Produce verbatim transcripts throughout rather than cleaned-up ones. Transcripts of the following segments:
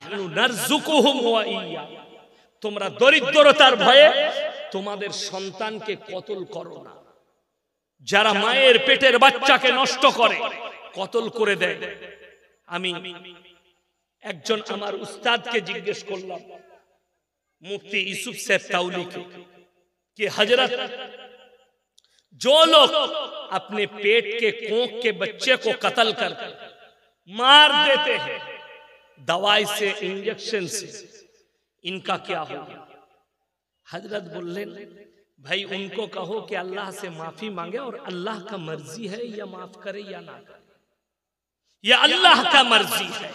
নাহনু নারযুকুহুম ওয়া ইয়্যা, তোমরা দরিদ্রতার ভয়ে তোমাদের সন্তানকে কতল করো না। যারা মায়ের পেটের বাচ্চাকে নষ্ট করে, কতল করে দেয়। আমি একজন আমার উস্তাদকে জিজ্ঞেস করলাম, मुफ्ती यूसुफ साहब ताउली के, कि हजरत जो लोग अपने पेट के कोख के बच्चे को कत्ल करके मार देते हैं दवाई से, इंजेक्शन से, इनका क्या होगा? हजरत बोले, भाई उनको कहो कि अल्लाह से माफी मांगे और अल्लाह का मर्जी है या माफ करे या ना करे, या अल्लाह का मर्जी है।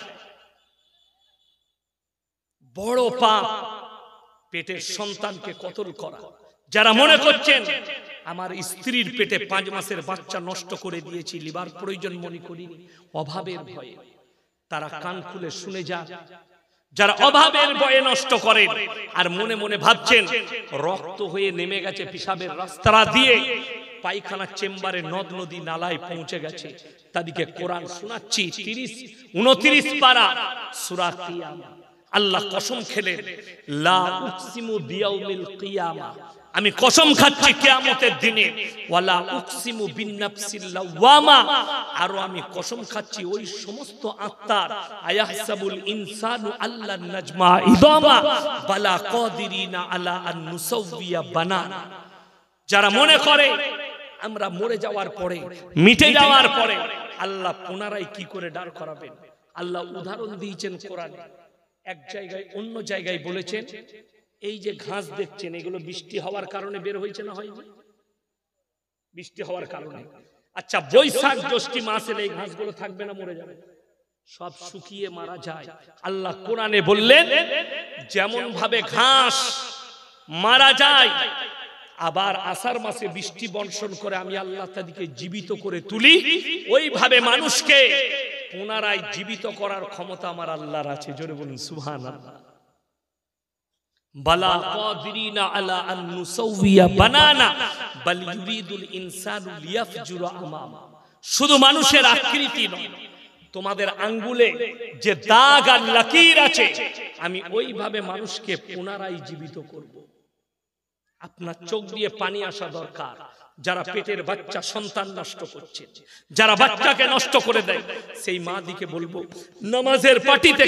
बड़ो पाप পেটের সন্তানকে কতল করা। যারা মনে করছেন আমার স্ত্রীর পেটে পাঁচ মাসের বাচ্চা নষ্ট করে দিয়েছি, লিভার প্রয়োজন মনে করি, অভাবের ভয়ে, তারা কান খুলে শুনে যান। যারা অভাবের ভয়ে নষ্ট করেন আর মনে মনে ভাবছেন রক্ত হয়ে নেমে গেছে পিশাবের রাস্তা দিয়ে, পায়খানার চেম্বারে, নদ নদী নালায় পৌঁছে গেছে, তাদেরকে কোরআন শোনাচ্ছি। তিরিশ উনত্রিশ পারা সূরা কিয়ামা, আল্লাহ কসম খেলেন, লা উকসিমু বিয়াউমিল কিয়ামা, আমি কসম খাচ্ছি কিয়ামতের দিনে, ওয়ালা উকসিমু বিন্নাফসিল লাওয়ামা, আর আমি কসম খাচ্ছি ওই সমস্ত আত্মার, আয়াহসাবুল ইনসানু আল্লা নাজমা ইদামা বালা কাদিরিনা আলা আন নুসাউবিয়া বানানা, যারা মনে করে আমরা মরে যাওয়ার পরে, মিটে যাওয়ার পরে আল্লাহ পুনরায় কি করে দাঁড় করাবেন। আল্লাহ উদাহরণ দিয়েছেন কোরআনে, এক জায়গায় অন্য জায়গায় বলেছেন, এই যে ঘাস দেখছেন এগুলো বৃষ্টি হওয়ার কারণে বের হয়েছে না হয়নি? বৃষ্টি হওয়ার কারণে। আচ্ছা, বৈশাখ জ্যৈষ্ঠ মাসে এই ঘাসগুলো থাকবে না, মরে যাবে, সব শুকিয়ে মারা যায়। আল্লাহ কোরআনে বললেন, যেমন ভাবে ঘাস মারা যায়, আবার আষাঢ় মাসে বৃষ্টি বর্ষণ করে আমি আল্লাহ তাদেরকে জীবিত করে তুলি, ওইভাবে মানুষকে পুনরায় জীবিত করার ক্ষমতা আমার আল্লাহর আছে। জোরে বলুন সুবহানাল্লাহ। বালা কাদিরিনা আলা আন নুসাউবিয়া বানানা বাল ইউরিদুল ইনসানু লিয়াফজুরা আমামা, শুধু মানুষের আকৃতি নয়, তোমাদের আঙ্গুলে যে দাগ আর লকির আছে, আমি ওইভাবে মানুষকে পুনরায় জীবিত করব। আপনার চোখ দিয়ে পানি আসা দরকার। যারা পেটের বাচ্চা সন্তান নষ্ট করছে, যারা বাচ্চাকে নষ্ট করে দেয়, সেই মা দিকে বলবো, নামাজের পাটিতে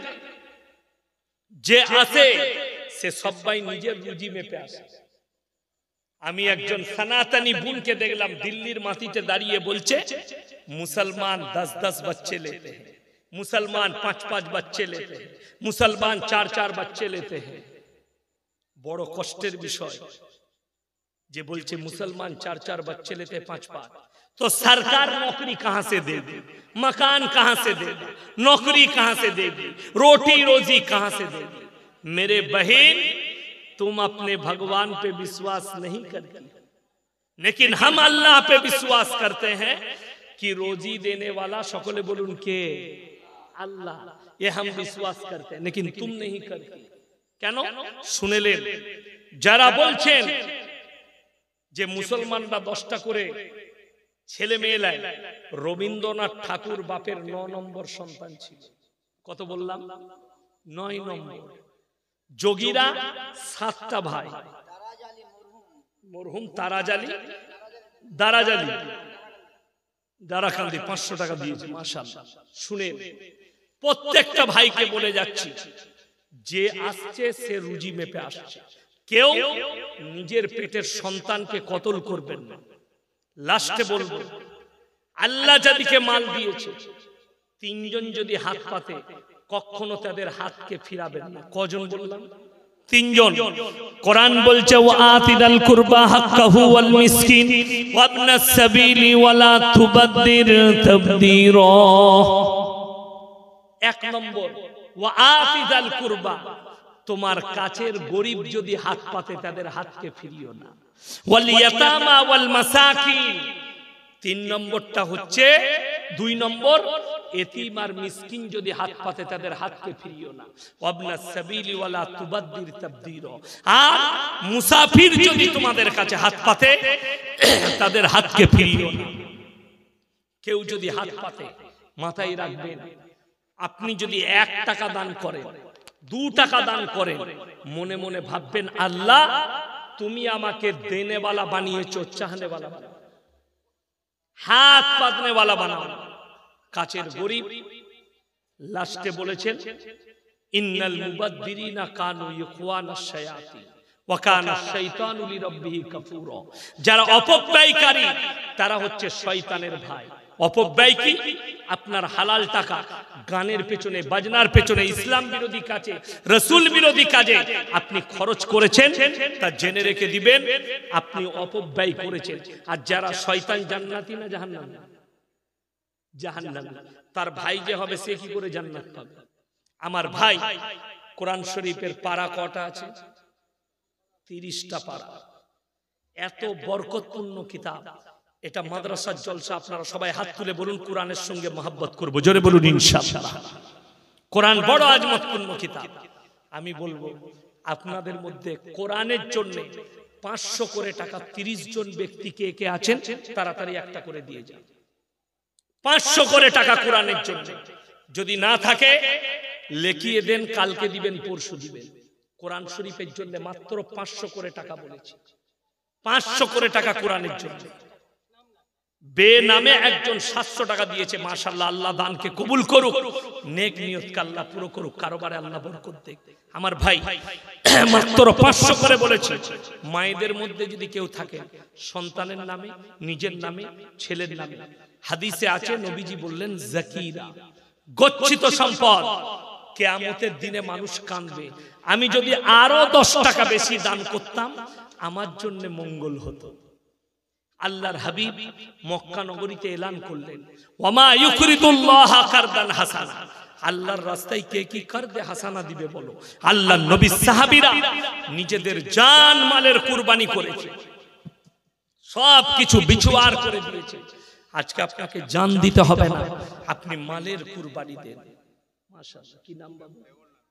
যে আসে সে সবাই নিজের রুজি মেপে আসে। আমি একজন সনাতনী বোনকে দেখলাম দিল্লির মাটিতে দাঁড়িয়ে বলছে, মুসলমান দশ দশ बच्चे लेते हैं, मुसलमान पांच पांच बच्चे लेते हैं, मुसलमान चार चार बच्चे लेते हैं। बड़ो कष्टेर विषय जे बोलছে मुसलमान चार चार बच्चे लेते हैं, पांच पांच, तो सरकार नौकरी कहां से दे दे, मकान कहां से दे दे, नौकरी कहां से दे दे, रोटी रोजी कहां से दे दे। मेरे बहन, तुम अपने भगवान पे विश्वास नहीं करती, लेकिन हम अल्लाह पे विश्वास करते हैं कि रोजी देने वाला, सकले बोलून के, अल्लाह, ये हम विश्वास करते हैं, लेकिन तुम नहीं करती। কেন? শুনেলেন, যারা বলছেন যে মুসলমানরা দশটা করে ছেলে মেয়ে লাই, রবীন্দ্রনাথ ঠাকুর বাপের ন নম্বর সন্তান ছিল। কত বললাম? নয় নম্বর। যোগীরা সাতটা ভাই, মরহুম তারাজালি, দারাজালি, দারাকান্দি পাঁচশো টাকা দিয়েছে, মাশাআল্লাহ। শুনে প্রত্যেকটা ভাইকে বলে যাচ্ছি, যে আসছে সে রুজি মেপে আসছে, কেউ নিজের পেটের সন্তানকে কতল করবেন না। লাস্টে বলবো, আল্লাহ যাদেরকে মাল দিয়েছে, তিনজন যদি হাত পাতে, কখনো তাদের হাতকে ফিরাবেন না। কজন বললাম? তিনজন। কোরআন বলছে, ওয়া আতিদাল কুরবা হাক্কাহু ওয়াল মিসকিন ওয়া ইবনাস সাবিলি ওয়া লা তুবাদদির তাবদীরা। এক নম্বর, ওয়া আতিদাল কুরবা, তোমার কাছের গরিব যদি হাত পাতে তাদের হাতকে ফিরিও না। ওয়াল ইয়াতামা ওয়াল মাসাকিন, তিন নম্বরটা হচ্ছে, দুই নম্বর, এতিম আর মিসকিন যদি হাত পাতে তাদের হাতকে ফিরিও না। ওয়াবনাস সাবিলি ওয়ালা তুবাদদির তাবদীরা, আর মুসাফির যদি তোমাদের কাছে হাত পাতে তাদের হাতকে ফিরিও না। কেউ যদি হাত পাতে, মাথায় রাখবেন, আপনি যদি এক টাকা দান করেন, দু টাকা দান করেন, মনে মনে ভাববেন আল্লাহ তুমি আমাকে দেনেওয়ালা বানিয়েছো, চাহনেওয়ালা বানাও, হাত পাতনেওয়ালা বানাও। কাছের গরিব লাস্টে বলেছেন ইন্নাল মুবাদ্দিরিনা কানু ইখওয়ানাশ শায়াতিন ওয়া কানা শাইতানু লিরাব্বিহি কাফুরা। যারা অপব্যয়কারী তারা হচ্ছে শয়তানের ভাই। অপব্যয় কি? আপনার হালাল টাকা গানের পেছনে, বাজনার পেছনে, ইসলাম বিরোধী কাজে, রাসূল বিরোধী কাজে আপনি খরচ করেছেন, তা জেনে রেখে দিবেন আপনি অপব্যয় করেছেন। আর যারা শয়তান জান্নাতি না জাহান্নামী? জাহান্নামী। তার ভাই যে হবে সে কি করে জান্নাত পাবে? আমার ভাই, কোরআন শরীফের পারা কটা আছে? তিরিশটা পারা। এত বরকতপূর্ণ কিতাব, এটা মাদ্রাসার জলসা। আপনারা সবাই হাত তুলে বলুন কোরআনের সঙ্গে মহব্বত করব, জোরে বলুন ইনশাআল্লাহ। কোরআন বড় আজমতপূর্ণ কিতাব। আমি বলবো আপনাদের মধ্যে কোরআনের জন্য পাঁচশো করে টাকা তিরিশ জন ব্যক্তি কে কে আছেন তাড়াতাড়ি একটা করে দিয়ে যান। পাঁচশো করে টাকা কোরআনের জন্য। যদি না থাকে লিখিয়ে দেন, কালকে দিবেন, পরশু দিবেন। কোরআন শরীফের জন্য মাত্র পাঁচশো করে টাকা বলেছি, পাঁচশো করে টাকা কোরআনের জন্য। বেনামে একজন সাতশো টাকা দিয়েছে, মাশাআল্লাহ। আল্লাহ দানকে কবুল করুক, নেক নিয়তকে আল্লাহ পুরো করুক, কারোবারে আল্লাহ বরকত দেখ। আমার ভাই মাত্র পাঁচশো করে বলেছে। মায়েদের মধ্যে যদি কেউ থাকে সন্তানের নামে, নিজের নামে, ছেলের নামে, হাদিসে আছে নবীজি বললেন জাকিরা, গচ্ছিত সম্পদ, কিয়ামতের দিনে মানুষ কাঁদবে। আমি যদি আরো দশ টাকা বেশি দান করতাম আমার জন্য মঙ্গল হতো। আল্লাহর হাবিব মক্কা নগরীতে এলান করলেন ওয়ামা ইউকরিদুল্লাহ কারদান হাসানা। আল্লাহর রাস্তায় কে কি কারদে হাসানা দিবে বলো? আল্লাহর নবী সাহাবীরা নিজেদের জান মালের কুরবানি করেছে, সব কিছু বিছুয়ার করে দিয়েছে। আজকে আপনাকে জান দিতে হবে না, আপনি মালের কুরবানি দেন। মাশাআল্লাহ। কি নাম বাবু?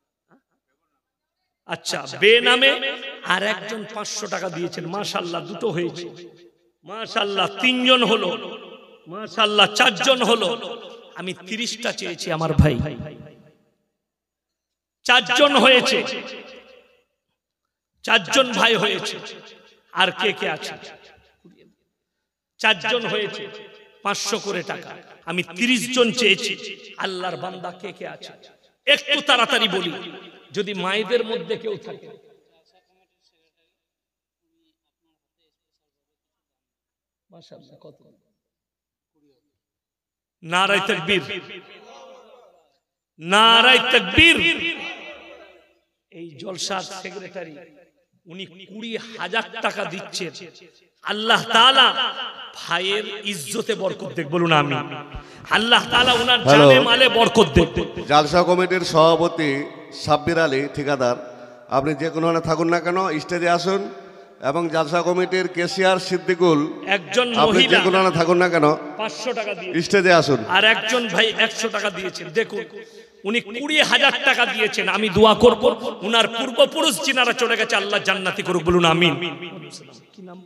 আচ্ছা, বেনামে আর একজন পাঁচশো টাকা দিয়েছেন, মাশাআল্লাহ। দুটো হয়েছে, মাশাআল্লাহ। তিনজন হলো, মাশাআল্লাহ। চারজন হলো। আমি তিরিশটা চেয়েছি আমার ভাই, চারজন হয়েছে, চারজন ভাই হয়েছে। আর কে কে আছে? চারজন হয়েছে, পাঁচশো করে টাকা। আমি তিরিশ জন চেয়েছি। আল্লাহর বান্দা কে কে আছে একটু তাড়াতাড়ি বলি। যদি মায়েদের মধ্যে কেউ থাকে, মাশাআল্লাহ। কত? নারায়ে তাকবীর, নারায়ে তাকবীর। এই জলসার সেক্রেটারি উনি কুড়ি হাজার টাকা দিচ্ছেন। আল্লাহ তাআলা ভাইয়ের ইজ্জতে বরকত দেখ, বলুন আমিন। আল্লাহ তাআলা উনার জানে মালে বরকত দেখ। জালসা কমিটির সভাপতি সাব্বির আলী ঠিকাদার, আপনি যে কোনো থাকুন না কেন স্টেজে আসুন। এবং জালসা কমিটির কেশিয়ার সিদ্দিকুল, একজন আপনি যে কোনো থাকুন না কেন পাঁচশো টাকা দিয়ে স্টেজে আসুন। আর একজন ভাই একশো টাকা দিয়েছেন। দেখুন উনি কুড়ি হাজার টাকা দিয়েছেন। আমি দোয়া করব উনার পূর্বপুরুষ যিনারা চলে গেছে আল্লাহ জান্নাতি করুক, বলুন আমিন। কি নাম?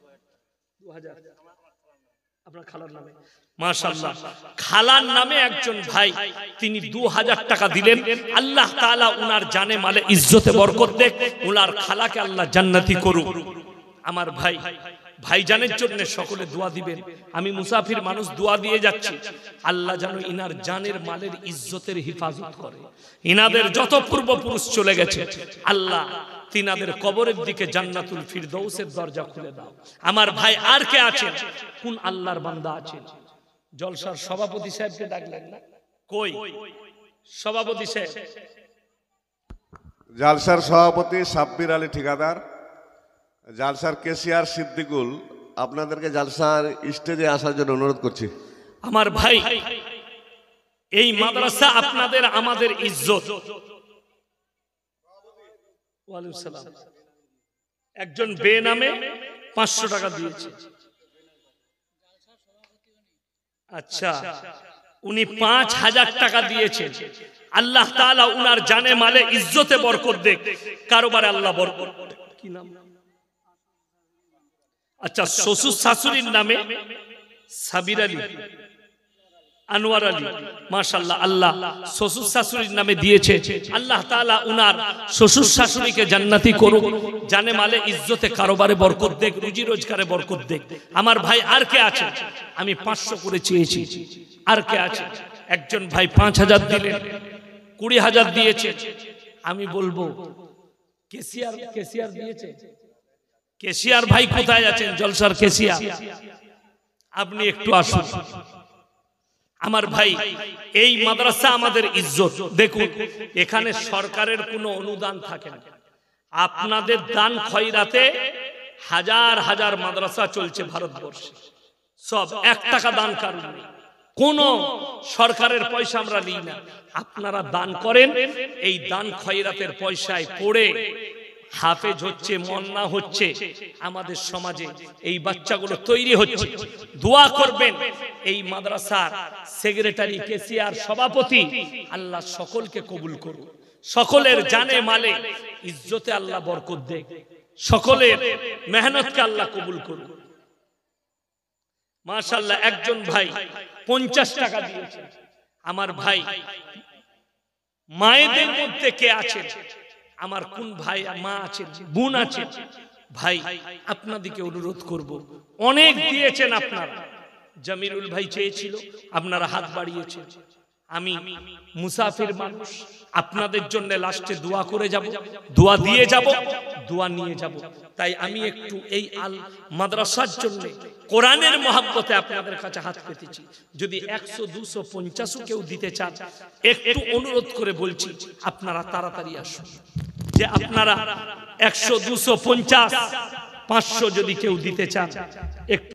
আপনার খালার নামে, মাশাআল্লাহ। খালার নামে একজন ভাই, তিনি দু হাজার টাকা দিলেন। আল্লাহ তাআলা উনার জানে মালে ইজ্জতে বরকত দেখ, উনার খালাকে আল্লাহ জান্নাতি করুক। আমার ভাই, ভাইজানের জন্য সকলে দোয়া দিবেন। আমি মুসাফির মানুষ, দোয়া দিয়ে যাচ্ছি আল্লাহ যেন ইনার জানের মালের ইজ্জতের হিফাজত করে। ইনাদের যত পূর্বপুরুষ চলে গেছে আল্লাহ তিনাদের কবরের দিকে জান্নাতুল ফিরদৌসের দরজা খুলে দাও। আমার ভাই আর কে আছেন? কোন আল্লাহর বান্দা আছেন? জলসার সভাপতি সাহেবকে ডাকলেন না? কই সভাপতি সাহেব? জালসার সভাপতি সাব্বির আলী ঠিকাদার, জালসার কেশিয়ার সিদ্দিকুল, আপনাদেরকে জালসার স্টেজে আসার জন্য অনুরোধ করছি। আমার ভাই, এই মাদ্রাসা আপনাদের আমাদের ইজ্জত। ওয়ালাইকুম সালাম। একজন বেনামে পাঁচশো টাকা দিয়েছে। আচ্ছা, উনি পাঁচ হাজার টাকা দিয়েছেন। আল্লাহ তাআলা উনার জানে মালে ইজ্জতে বরকত দেখ, কারোবারে আল্লাহ বরকত। কি নাম? আচ্ছা, শ্বশুর শাশুড়ির নামে সাবির আলী, আনোয়ার আলী মাশাআল্লাহ, আল্লাহ শ্বশুর শাশুড়ির নামে দিয়েছে, আল্লাহ তাআলা উনার শ্বশুর শাশুড়িকে জান্নাতি করুক, জানে মালে ইজ্জতে কারোবারে বরকত দেখ, রুজি রোজগারে বরকত দেখ। আমার ভাই আর কে আছে? আমি পাঁচশো করে চেয়েছি, আর কে আছে? একজন ভাই পাঁচ হাজার দিলেন, কুড়ি হাজার দিয়েছে। আমি বলবো কেসিয়ার কেসিয়ার দিয়েছে, কেসিয়ার ভাই কোথায় আছেন? জলসার কেসিয়ার, আপনি একটু আসুন। আমার ভাই, এই মাদ্রাসা আমাদের ইজ্জত। দেখুন, এখানে সরকারের কোনো অনুদান থাকে না, আপনাদের দান খয়রাতে হাজার হাজার মাদ্রাসা চলছে ভারতবর্ষে, সব এক টাকা দান কারণ নেই, কোন সরকারের পয়সা আমরা নিই না। আপনারা দান করেন, এই দান খয়রাতের পয়সায় পড়ে হাফেজ হচ্ছে, মন্না হচ্ছে, আমাদের সমাজে এই বাচ্চাগুলো তৈরি হচ্ছে। দোয়া করবেন এই মাদ্রাসার সেক্রেটারি, কেসিয়ার, সভাপতি, আল্লাহ সকলকে কবুল করুন, সকলের জানে মালে ইজ্জতে আল্লাহ বরকত দেয়, সকলের মেহনতকে আল্লাহ কবুল করুন। মাশাআল্লাহ, একজন ভাই পঞ্চাশ টাকা দিয়েছে। আমার ভাই, মায়েদের মধ্যে কে আছেন? আমার কোন ভাই মা আছেন, বোন আছেন? ভাই, আপনাদেরকে অনুরোধ করব, অনেক দিয়েছেন আপনারা। জামিরুল ভাই চেয়েছিল, আপনারা হাত বাড়িয়েছেন। আমি মুসাফির মানুষ, আপনাদের জন্য লাস্টে দোয়া করে যাব, দোয়া দিয়ে যাব, দোয়া নিয়ে যাব। তাই আমি একটু এই আল মাদ্রাসার জন্য কোরআনের মহব্বতে আপনাদের কাছে হাত পেতেছি। যদি একশো দুশো পঞ্চাশও কেউ দিতে চান, একটু অনুরোধ করে বলছি, আপনারা তাড়াতাড়ি আসুন। যে আপনারা একশো দুশো পঞ্চাশ পাঁচশো যদি কেউ দিতে চান, একটু